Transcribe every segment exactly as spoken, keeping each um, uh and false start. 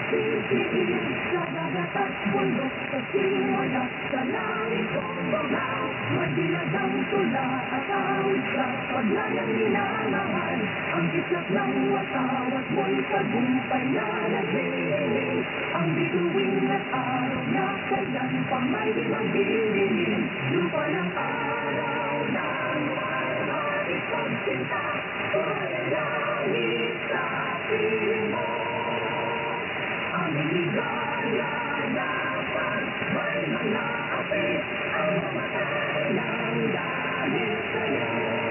Pipiliin sa dagat at bundok, sa simula, sa langit kumbabaw. Madilag ang tula at awit sa paglayang minamahal. Ang kislap ng watawat mo'y tagumpay na naglilingin. Ang bituin at araw na kailan pa may di magdidilim. Lupa ng araw ng malahit pagsinta, paglalangit sa piling mo. Ang ligaya dapat may mga api, ang mamatay ng dahil sa'yo.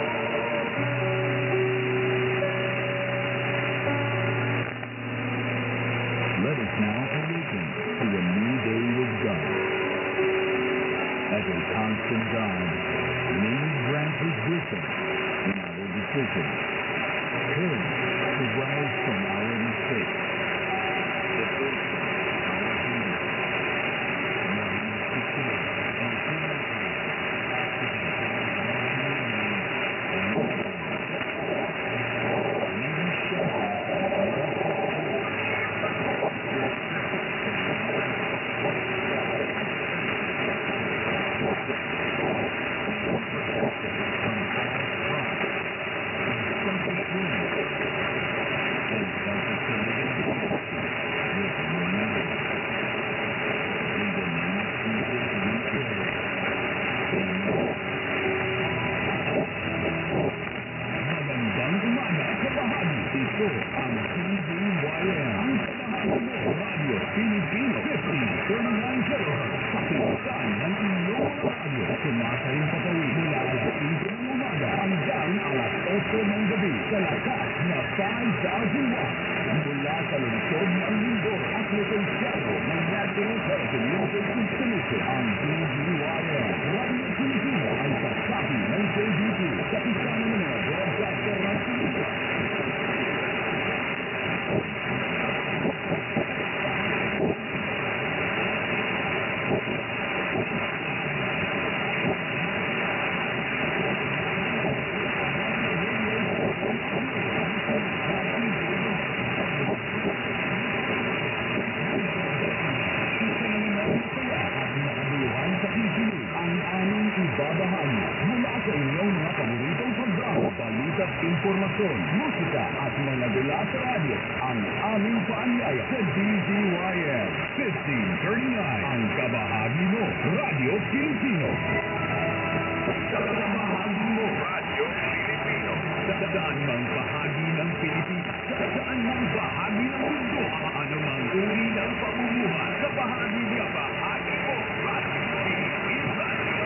Let us now awaken to a new day with God. As a constant guide, may He grant His wisdom in our decisions, courage to rise from our mistakes, devotion to our duty, knowledge to serve and humanity, Magandang umaga sa bahagi. Ito ang D Z Y M. Radio Filipino fifteen thirty-nine kilohertz. Pakikisan ng inyong radio. Sumasaling papawid mula alas siyete ng umaga hanggang alas otso ng gabi sa lakas na five thousand watts. Mula sa lungsod ng mundo at lokasyado ng National Telecommunications Commission. Ang D Z Y M Radio Filipino ay kasabi ng K B P sa isang ng mga broadcaster ng Pilipinas. Ibabahagi mula sa inyong mga paboritong programa, balita, informasyon, musika at mga dula sa radyo. Ang aming paanyaya sa D Z Y M fifteen thirty-nine, ang kabahagi mo, Radio Filipino. Kabahagi mo, Radio Filipino. Sa saan mang bahagi ng Pilipinas, sa saan mang bahagi ng mundo, anumang uri ng pamumuhay, sa bahagi niya, bahagi mo, Radio Filipino.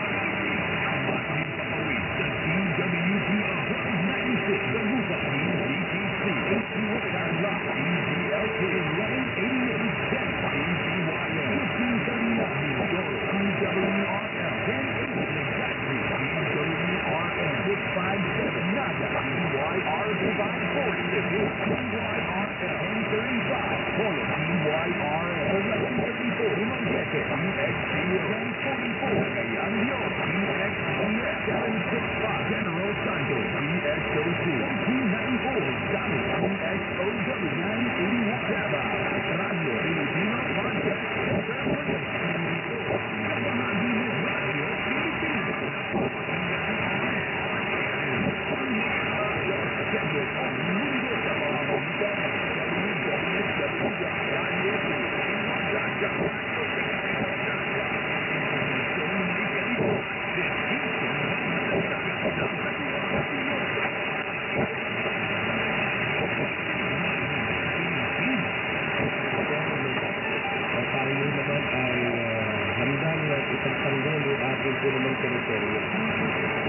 D W P R five ninety-six, the Lupa U T C, H U R Live, D Z L K eleven eighty-eight, D Z Y M, fifteen thirty-nine, D W R L, ten eighty, exactly, D W R M, six fifty-seven, Naga, D Y R five forty, D Y R L, ten thirty-five, Polo, D Y R L, eleven thirty-four, Manguete, U X P, ten forty-four, Ayandio, U X P S, seven sixty-five, General Santos, D X O C, two ninety-four, Dami, D X O W, nine eighty-one, Java, Radio Filipino Podcast, Kabahagi mo, Radio Filipino. Schedule ang mundo sa mga pagkakas ng w w w dot radio filipino dot com. Tayo naman ay uh, handang ipagtanggol yung ating po naman teritoryo.